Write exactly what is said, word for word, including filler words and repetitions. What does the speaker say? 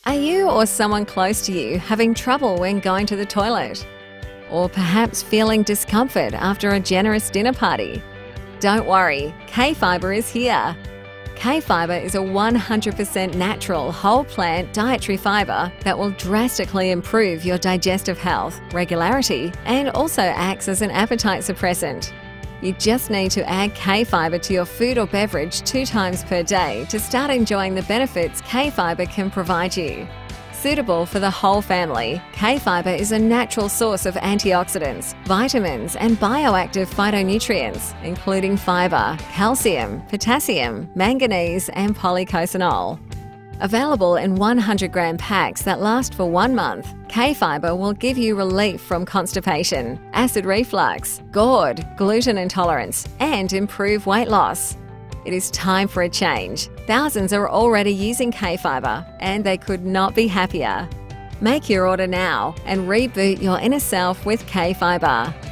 Are you or someone close to you having trouble when going to the toilet? Or perhaps feeling discomfort after a generous dinner party? Don't worry, K-Fibre is here. K-Fibre is a one hundred percent natural whole plant dietary fibre that will drastically improve your digestive health, regularity, and also acts as an appetite suppressant. You just need to add K-Fibre to your food or beverage two times per day to start enjoying the benefits K-Fibre can provide you. Suitable for the whole family, K-Fibre is a natural source of antioxidants, vitamins and bioactive phytonutrients, including fibre, calcium, potassium, manganese and polycosanol. Available in one hundred gram packs that last for one month, K-Fibre will give you relief from constipation, acid reflux, GORD, gluten intolerance, and improve weight loss. It is time for a change. Thousands are already using K-Fibre, and they could not be happier. Make your order now and reboot your inner self with K-Fibre.